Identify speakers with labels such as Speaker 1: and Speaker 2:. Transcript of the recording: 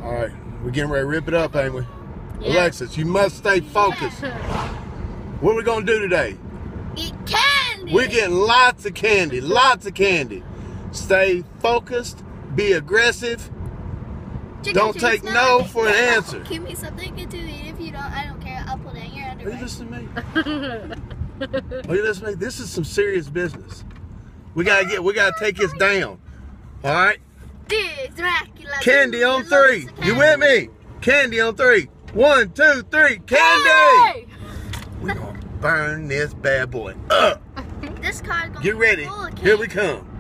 Speaker 1: All right, we're getting ready to rip it up, ain't we?
Speaker 2: Yeah.
Speaker 1: Alexis, you must stay focused. What are we gonna do today?
Speaker 2: Eat candy.
Speaker 1: We're getting lots of candy, lots of candy. Stay focused, be aggressive. Don't take no for an answer.
Speaker 2: Give me something good to eat. If you don't, I don't care. I'll pull down your
Speaker 1: Are
Speaker 2: underwear.
Speaker 1: you listening to me? Are you listening to me? This is some serious business. We gotta take this down. All right?
Speaker 2: Dracula.
Speaker 1: Candy on three. You with me? Candy on three. 1, 2, 3. Candy!
Speaker 2: Hey!
Speaker 1: We're gonna burn this bad boy up.
Speaker 2: This card's gonna
Speaker 1: Get
Speaker 2: be
Speaker 1: ready.
Speaker 2: full of
Speaker 1: Here we
Speaker 2: candy.
Speaker 1: come.